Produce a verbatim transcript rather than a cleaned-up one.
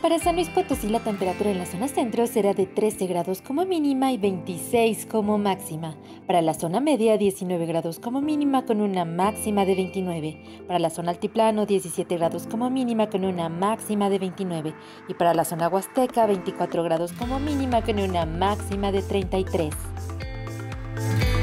Para San Luis Potosí la temperatura en la zona centro será de trece grados como mínima y veintiséis como máxima. Para la zona media, diecinueve grados como mínima con una máxima de veintinueve. Para la zona altiplano, diecisiete grados como mínima con una máxima de veintinueve. Y para la zona huasteca, veinticuatro grados como mínima con una máxima de treinta y tres.